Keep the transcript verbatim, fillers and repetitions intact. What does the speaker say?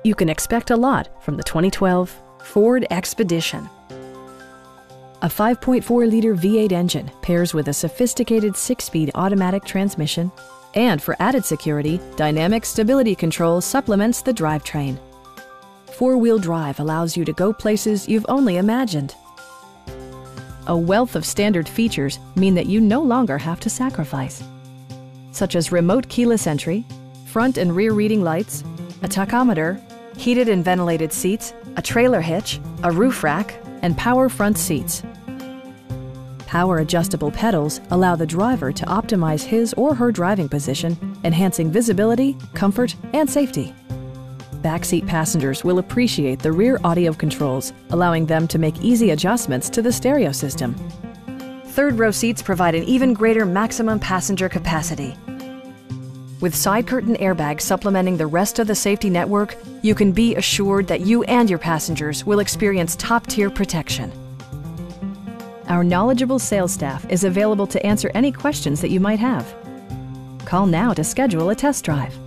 You can expect a lot from the twenty twelve Ford Expedition. A five point four liter V eight engine pairs with a sophisticated six-speed automatic transmission, and for added security, dynamic stability control supplements the drivetrain. Four-wheel drive allows you to go places you've only imagined. A wealth of standard features mean that you no longer have to sacrifice, such as remote keyless entry, front and rear reading lights, a tachometer, heated and ventilated seats, a trailer hitch, a roof rack, and power front seats. Power adjustable pedals allow the driver to optimize his or her driving position, enhancing visibility, comfort, and safety. Backseat passengers will appreciate the rear audio controls, allowing them to make easy adjustments to the stereo system. Third row seats provide an even greater maximum passenger capacity. With side curtain airbags supplementing the rest of the safety network, you can be assured that you and your passengers will experience top-tier protection. Our knowledgeable sales staff is available to answer any questions that you might have. Call now to schedule a test drive.